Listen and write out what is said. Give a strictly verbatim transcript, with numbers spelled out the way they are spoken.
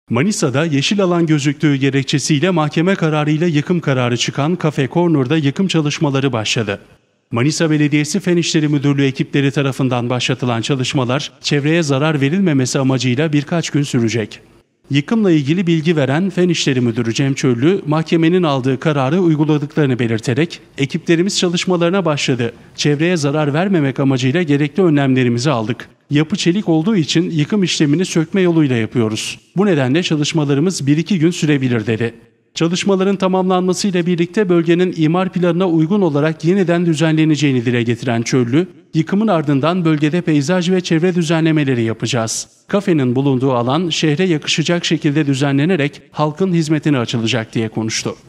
Manisa'da yeşil alan gözüktüğü gerekçesiyle mahkeme kararıyla yıkım kararı çıkan Cafe Corner'da yıkım çalışmaları başladı. Manisa Belediyesi Fen İşleri Müdürlüğü ekipleri tarafından başlatılan çalışmalar, çevreye zarar verilmemesi amacıyla birkaç gün sürecek. Yıkımla ilgili bilgi veren Fen İşleri Müdürü Cem Çöllü, mahkemenin aldığı kararı uyguladıklarını belirterek, ekiplerimiz çalışmalarına başladı. Çevreye zarar vermemek amacıyla gerekli önlemlerimizi aldık. Yapı çelik olduğu için yıkım işlemini sökme yoluyla yapıyoruz. Bu nedenle çalışmalarımız bir iki gün sürebilir dedi. Çalışmaların tamamlanmasıyla birlikte bölgenin imar planına uygun olarak yeniden düzenleneceğini dile getiren Çöllü, yıkımın ardından bölgede peyzaj ve çevre düzenlemeleri yapacağız. Kafenin bulunduğu alan şehre yakışacak şekilde düzenlenerek halkın hizmetine açılacak diye konuştu.